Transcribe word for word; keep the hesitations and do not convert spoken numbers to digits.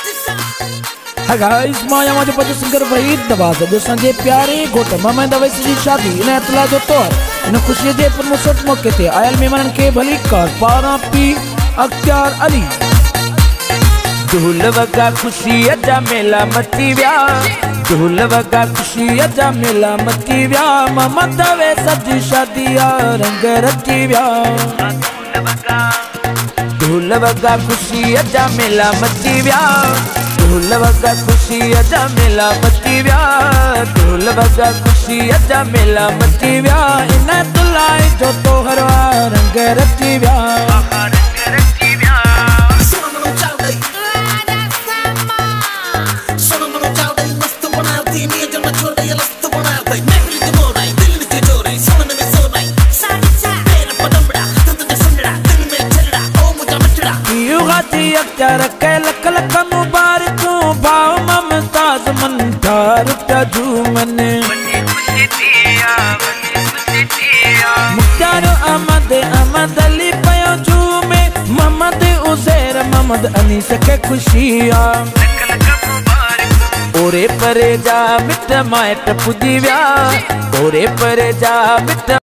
Hi guys, मां यहाँ जो बजो सिंगर वहीद दबाज़ जो संजे प्यारे घोट मोहम्मद अवैस जी शादी इन इतला जो तौर इन खुशी जे प्रमोशन मौके ते आयल मेहमानन के भली कर पारा पी अख्तियार अली ढोल वगा खुशी अजा मेला मची व्या ढोल वगा खुशी अजा मेला मची व्या मोहम्मद अवैस जी शादी रंग रची व्या ढोल वगा खुशी अजा मेला मची व्या ढोल वगा खुशी अजा मेला मची व्या ढोल वगा खुशी अजा मेला मची व्या इन तुलाई जो तो हरवा रंग रची व्या अख्तियार के लक लक मुबारकूं भाव ममताज मन ठार प्या झूमने मुख्तार अहमद अहमद अली पयो झूमे मोहम्मद उज़ैर मोहम्मद अनीस के खुशिया ओरे परे जा मिट माइट पुजी व्या ओरे परे जा मिट